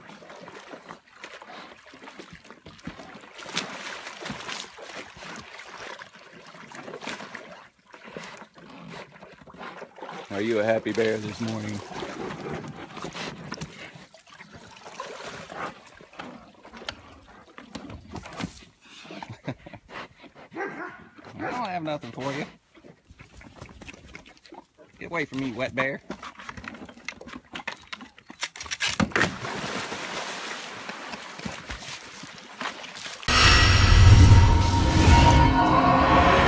Are you a happy bear this morning? I don't have nothing for you. Get away from me, wet bear.